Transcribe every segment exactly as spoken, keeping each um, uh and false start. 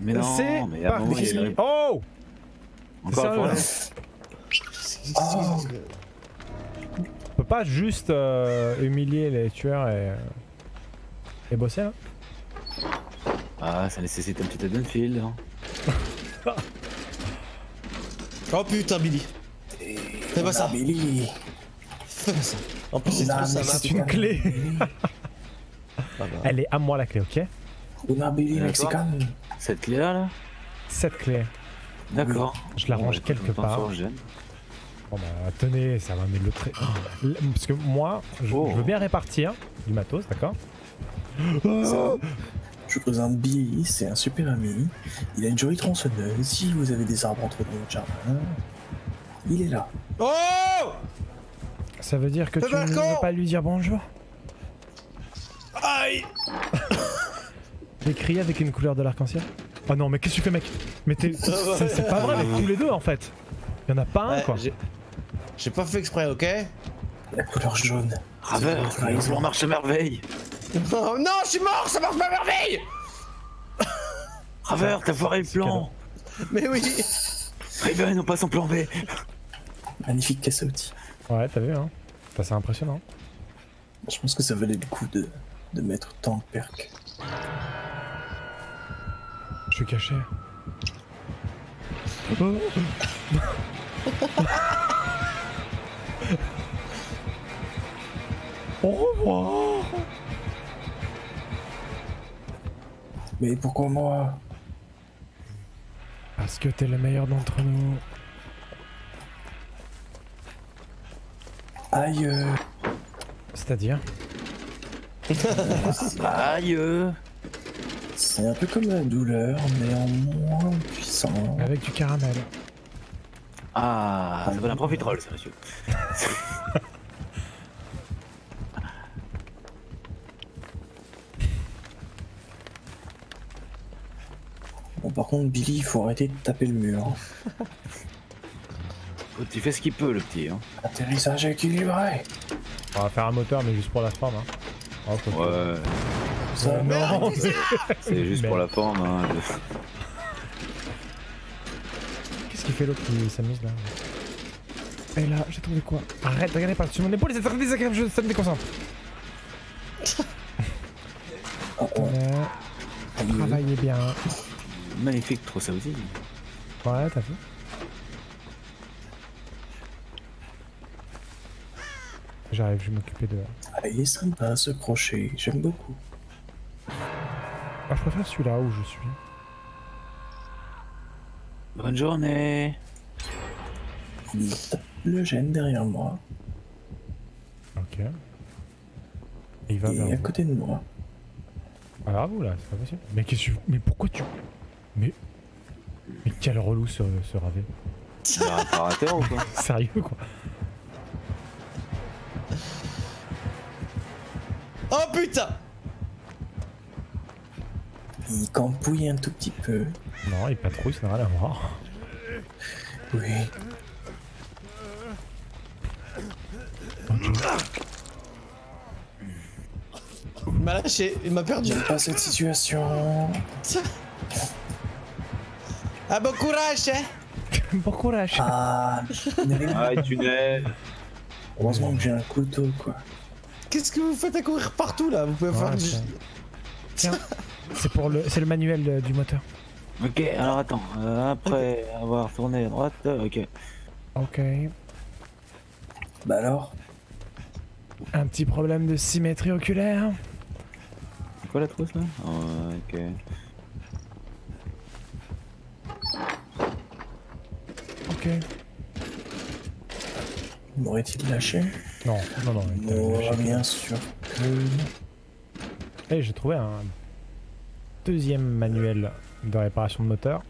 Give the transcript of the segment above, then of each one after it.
Mais non, C'est mais à un moment, il y a parti. Oh! Encore sérieux, un là Oh. On peut pas juste euh, humilier les tueurs et, euh, et bosser là? Ah, ça nécessite un petit Haddonfield. Hein. Oh putain, Billy. Fais pas ça. Billy. Fais pas ça. En plus, c'est Non, trop ça mais va. C'est une clé. Ah bah. Elle est à moi la clé, ok? Una Billy D'accord. Mexican. Cette clé-là, là, Cette clé. d'accord. Je la Bon, range bah, quelque le temps part. sur le gène. Bon bah tenez, ça va mettre le trait. Parce que moi, je, Oh. je veux bien répartir du matos, d'accord? Je vous présente Billy, c'est un super ami. Il a une jolie tronçonneuse. Si vous avez des arbres entre dans votre jardin, il est là. Oh! Ça veut dire que Fais tu ne Marco veux pas lui dire bonjour? Aïe! Décrit avec une couleur de l'arc-en-ciel? Oh non, mais qu'est-ce que tu fais, mec? Mais t'es. C'est c'est pas vrai avec tous les deux en fait. Il y en a pas un Ouais, quoi. j'ai- J'ai pas fait exprès, ok? La couleur jaune. Raver, C'est votre le plan marche à merveille. Oh non, je suis mort, ça marche pas à merveille! Raver, t'as foiré le plan. Mais oui! Raven, on passe en plan B. Magnifique caisse à outils. Ouais, t'as vu, hein? Enfin, c'est impressionnant. Je pense que ça valait le coup de, de mettre tant de perks. Je suis caché. Oh. Au revoir. Mais pourquoi moi? Parce que t'es le meilleur d'entre nous. Aïe. euh, C'est-à-dire? Aïe. euh. C'est un peu comme la douleur, mais en moins puissant. Avec du caramel. Ah, ça va un profiterole, ça, monsieur. Bon, par contre, Billy, il faut arrêter de taper le mur. Tu fais ce qu'il peut, le petit. Hein. Atterrissage équilibré. On va faire un moteur, mais juste pour la forme. Hein. Oh, faut- Ouais, Ça Oh, non, mais- c'est juste pour la forme. Hein. Qu'est-ce qu'il fait l'autre qui s'amuse là? Et là, j'ai trouvé quoi? Arrête, regardez pas sur mon épaule, c'est très désagréable, je- ça me déconcentre. Oh, oh. Ouais, travaillez bien. Magnifique, trop ça aussi. Ouais, t'as vu? J'arrive, je vais m'occuper de... Ah, il est sympa ce crochet, j'aime beaucoup. Ah, je préfère celui-là où je suis. Bonne journée. Il tape le gène derrière moi Ok. Et il va vers et à vous. côté de moi. Ah, vers vous là, c'est pas possible. Mais qu'est-ce que tu... Mais pourquoi tu... Mais... Mais quel relou ce, ce ravet. Il y a un réparateur ou quoi? Sérieux quoi. Oh putain! Il campouille un tout petit peu. Non, il patrouille, ça n'a rien à voir. Oui. Il m'a lâché, il m'a perdu. J'aime pas cette situation. Ah bon courage, hein! Bon courage. Ah, Ah, tunnel. heureusement que j'ai un couteau, quoi. Qu'est-ce que vous faites à courir partout là? Vous pouvez Ouais, faire du... tiens. Tiens, c'est pour le, c'est le manuel euh, du moteur. Ok, alors attends. euh, après avoir tourné à droite, euh, ok. Ok. Bah alors, Un petit problème de symétrie oculaire. C'est quoi la trousse là? Oh, ok. Ok. m'aurait-il lâché? Non, non, non. il t'a Oh, lâché. bien sûr que... Et j'ai trouvé un deuxième manuel de réparation de moteur.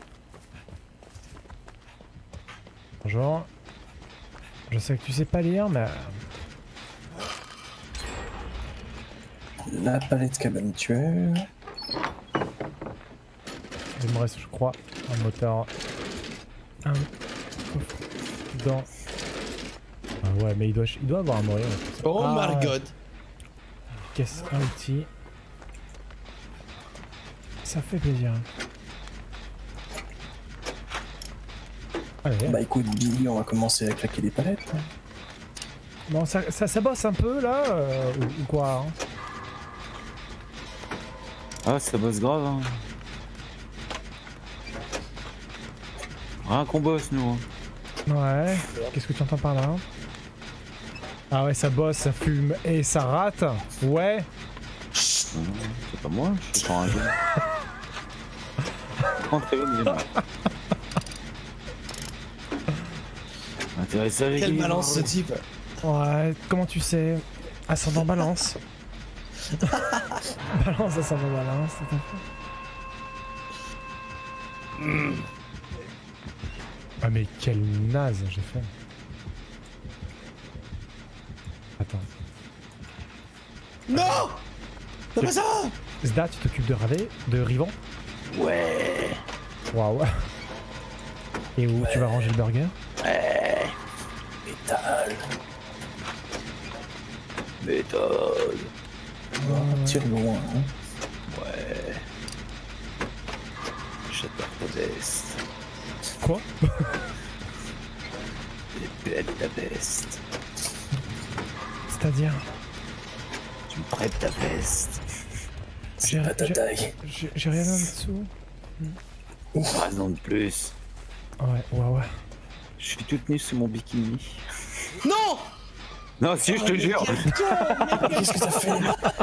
Bonjour. Je sais que tu sais pas lire, mais... La palette cabane tueur. Il me reste, je crois, un moteur... Un coffre dans... Ah ouais, mais il doit, il doit avoir un moyen. Oh Ah, my ouais. god! Caisse un outil. Ça fait plaisir. Allez. Bah écoute, Billy, on va commencer à claquer des palettes. hein. Bon, ça, ça, ça bosse un peu là, euh, ou, ou quoi hein. Ah, ça bosse grave. Hein. Rien qu'on bosse, nous. Hein. Ouais. Qu'est-ce que tu entends par là? Ah ouais, ça bosse, ça fume et ça rate. Ouais. Non, non, c'est pas moi, je suis pas un jeune. Rentrez bien, les mecs. Intéressant, Quelle balance ce type. Ouais, comment tu sais? Ascendant balance. Balance, ascendant balance, tout à fait. Mm. Ah mais quelle naze j'ai fait. Attends. Non! Fais pas ça! Zda, tu t'occupes de Ravé, de Rivan? Ouais. Waouh. Et où tu vas ranger le burger? Ouais. Métal. Méthode. On tire loin. Hein. Ouais. J'adore ta veste. Quoi? Elle est belle ta veste. C'est-à-dire? Tu me prêtes ta veste. C'est pas ta taille. J'ai j'ai rien en dessous. Raison de plus. Ouais, ouais, ouais. Je suis toute nue sous mon bikini. Non! Non, si, je te jure. Qu'est-ce que t'as fait?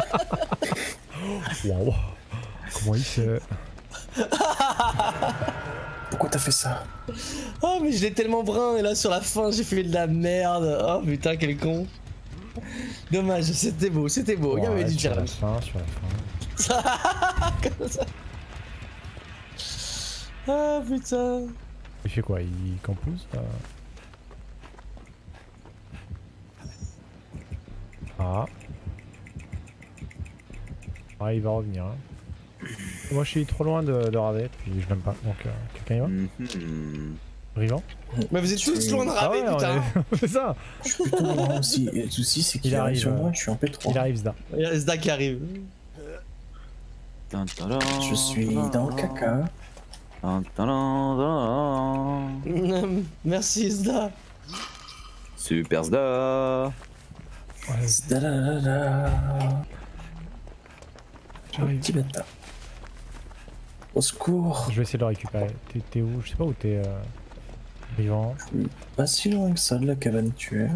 Waouh. Comment il se... Pourquoi t'as fait ça? Oh mais je l'ai tellement brun et là sur la fin j'ai fait de la merde. Oh putain quel con. Dommage, c'était beau, c'était beau, il y avait Ouais, du sur la challenge. fin, sur la fin. Comme ça. Ah putain. Il fait quoi? Il campouze euh... Ah. Ah, il va revenir. Hein. Moi, je suis trop loin de, de Ravé, puis je l'aime pas. Donc, euh, quelqu'un y va? Mm-hmm. Rivan? Mais vous êtes tous loin de Ah raver ouais, putain. c'est ça. Je suis plutôt loin aussi. Et le souci, c'est qu'il Il arrive arrive, sur euh, moi, je suis en P trois. Il arrive, Zda. Il y a Zda qui arrive. Je suis dans le caca. Merci Zda. Super Zda. Ouais, Dadadada. j'arrive. Petit bâtard. Au secours. Je vais essayer de le récupérer. T'es- T'es où? Je sais pas où t'es. Euh... Rivan. Pas si loin que ça de la cabane tueur.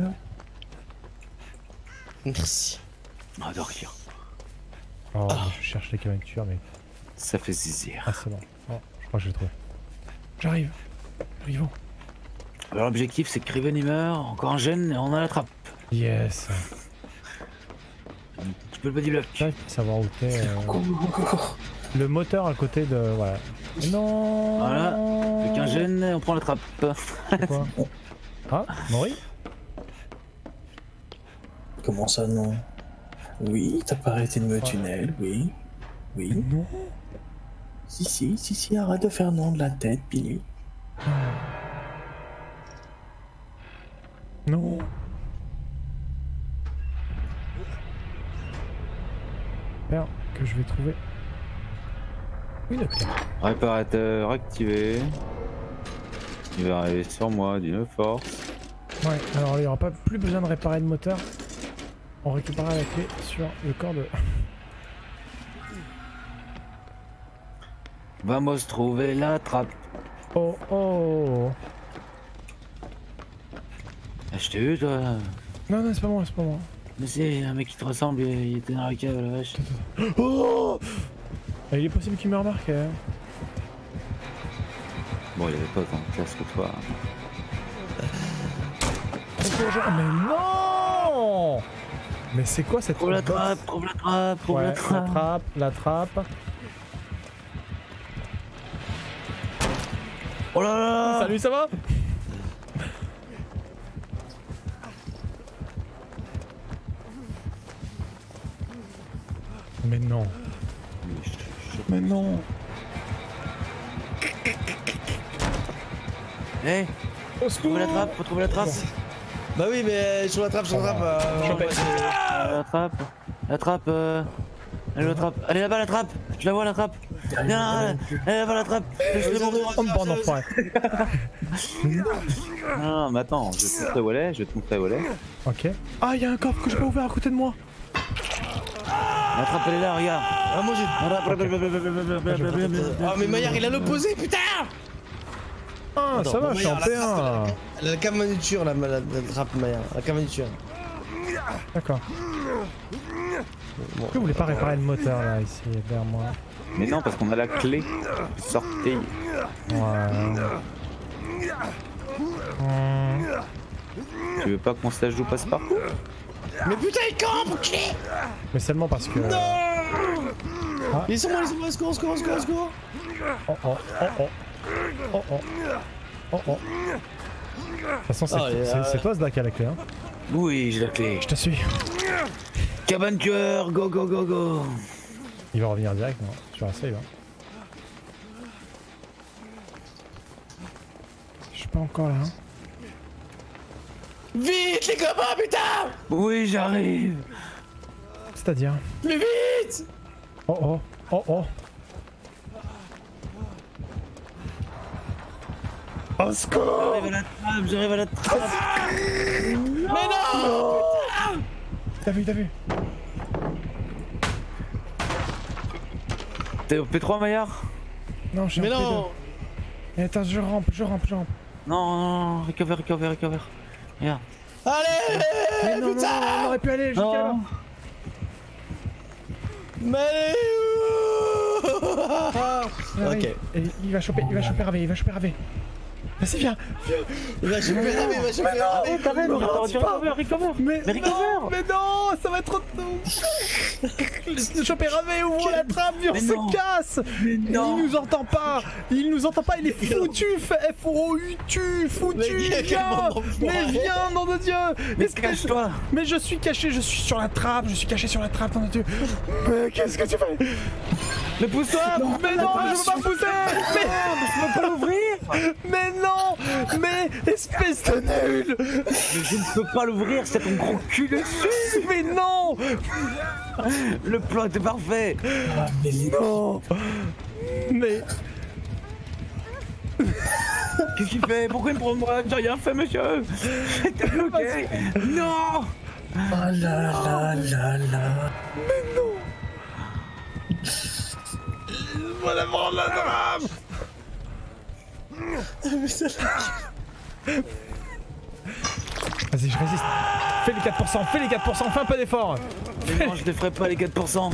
Merci. Ah, de rien. Oh, je cherche les cabinetures, mais. Ça fait zizir. Ah, c'est bon. Oh, je crois que je l'ai trouvé. J'arrive. Rivan. Alors l'objectif c'est que Riven il meurt, encore un jeune et on a la trappe. Yes. Tu peux le body block. J'arrive pas à savoir où t'es. Euh... Cours, cours, cours. Le moteur à côté de. Voilà. Non. Voilà. Plus qu'un jeune et on prend la trappe. C'est quoi? Ah, Maury? Comment ça, non? Oui, t'as pas arrêté de me tunnel, oui. Oui. Non. Si, si, si, si, arrête de faire non de la tête, Billy. Non. J'espère que je vais trouver une clé. Réparateur activé. Il va arriver sur moi d'une force. Ouais, alors il n'y aura pas plus besoin de réparer le moteur. On récupérera la clé sur le corps de... Vamos trouver la trappe. Oh oh. Ah, je t'ai vu toi. Non, non, c'est pas moi, c'est pas moi. Mais c'est un mec qui te ressemble, il était dans la cave la vache. Oh. Ah, il est possible qu'il me remarque. Hein. Bon, il avait pas tant de classe que toi. Mais non. Mais c'est quoi cette... Trouve la trappe, trouve la trappe, trouve Ouais, la la trappe. trappe, la trappe. Oh là là. Salut, ça va? Mais non. Mais non. Eh, Au trouve la trappe, faut trouver la trappe. Bah oui mais je l'attrape, je l'attrape. Euh, Chopé. Euh, la trappe, la trappe, euh... Allez, la trappe, allez là-bas la trappe, je la vois la trappe. Viens, elle va la trappe. Laisse-le mourir. Oh, bande d'enfoirés. Non, mais attends, je vais te montrer où elle est, je vais te montrer où elle est. Ok. Ah, il y a un coffre que j'ai pas ouvert à côté de moi. La trappe, elle est là, regarde. Ah, moi j'ai. Ah, mais Maillard il a l'opposé, putain! Ah, Attends, ça va, bon, je suis en Maillard, P la un. trappe, Elle a la camanuture, la, la, la trappe Maillard. La camanuture. D'accord. Bon, Vous voulez pas réparer le moteur là, ici, derrière moi? Mais non, parce qu'on a la clé. Sortez. Ouais. Hum. Tu veux pas qu'on se la joue passe-partout? Mais putain, il campe, clé! Mais seulement parce que. Non! Ah. Laissez-moi, laissez-moi, au secours, au secours, au secours, au secours! Oh oh, oh oh. Oh oh. Oh oh. De toute façon, c'est Oh, et c'est- euh, c'est toi, Zdak, à la clé, hein? Oui, j'ai la clé. Je te suis. Cabane tueur, go go go go. Il va revenir direct, non? Sur la save, hein. Je suis pas encore là, hein. Vite, les copains, putain! Oui, j'arrive. C'est-à-dire? Plus vite! Oh oh. Oh oh. Au secours! J'arrive à la trappe, j'arrive à la trappe. Mais non! T'as vu, t'as vu? T'es au P trois, Maillard? Non, je suis Mais en P deux. non! Eh, attends, je rampe, je rampe, je rampe. Non, non, non, recover, recover, recover. Regarde. Allez! Mais non, non, putain! non, on aurait pu aller jusqu'à là. Non. Mais allez où? Allez, Ok. et il va choper, il va choper Ravé, il va choper Ravé. Vas-y, viens. Il va choper Ravé, il va choper Ravé! me ralentis pas. Recover, recover. Mais, Mais non, recover. mais non, ça va être trop tôt. Laisse-le choper Ravé, ouvre la trappe, viens, on Mais se non. casse. non. Il nous entend pas. Il nous entend pas, il est foutu. F O U tu, foutu. Mais quel Viens. moment Mais d'enfoiré. viens, nom de Dieu. Mais Espèce- cache-toi. Mais je suis caché, je suis sur la trappe, je suis caché sur la trappe, nom de Dieu. Mais qu'est-ce que tu fais? Mais pousse-toi. Mais non, je veux pas pousser. Mais Je peux pas l'ouvrir. Mais non! Mais espèce de nul! Mais je ne peux pas l'ouvrir, c'est ton gros cul dessus. Mais non! Le plan était parfait. Ah, mais les Non! Mais. Qu'est-ce qu'il fait? Pourquoi il me prend moi? J'ai rien fait, monsieur. J'étais bloqué. Non. Ah là là là là. Voilà, voilà, la drame! Vas-y, je résiste. Fais les quatre pour cent, fais les quatre pour cent, fais un peu d'effort! Mais non, je ne ferai pas les quatre pour cent.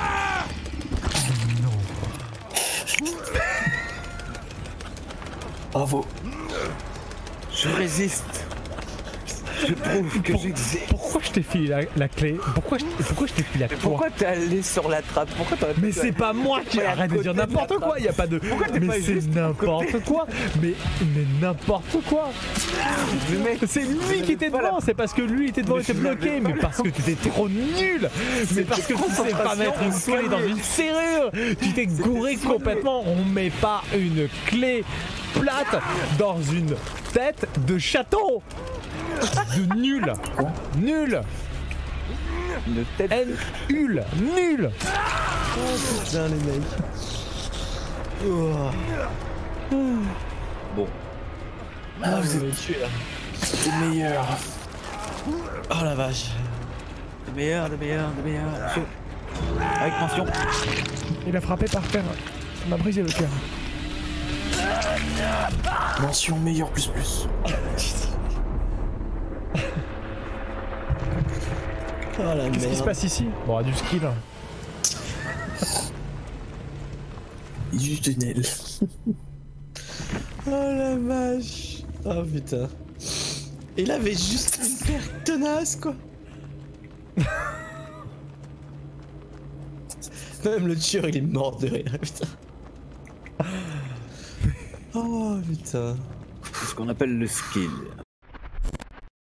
Bravo. Je résiste. Je prouve que j'existe. Pourquoi je t'ai filé la, la clé? Pourquoi je, pourquoi je t'ai filé la toi? Pourquoi t'es allé sur la trappe? Pourquoi t'aurais Mais c'est pas moi qui Ouais, à arrête de côté dire de la n'importe quoi, trappe. y a pas de. Pourquoi t'es Mais pas c'est juste à n'importe quoi. Mais mais n'importe quoi. Le mec, C'est lui qui était pas devant, la- c'est parce que lui était devant, il Mais était je l'avais bloqué, pas mais la- parce que tu étais trop nul. Mais parce que tu sais pas mettre une clé dans une serrure. Tu t'es gouré complètement. On met pas une clé plate dans une tête de château. De nul. Nul. une tête. N ul. Nul. Putain, les mecs. Oh. Bon. Ah, vous avez tué là. C'est meilleur. Oh la vache. Des meilleurs, des meilleurs, des meilleurs. Chaud. Avec mention. Il a frappé par terre. Ça m'a brisé le cœur. Mention meilleur plus plus. Oh la merde. Qu'est-ce qui se passe ici? Bon, du skill. Du tunnel. Oh la vache. Oh putain. Il avait juste une paire tenace quoi. Même le tueur il est mort de rire putain. Oh putain. C'est ce qu'on appelle le skill.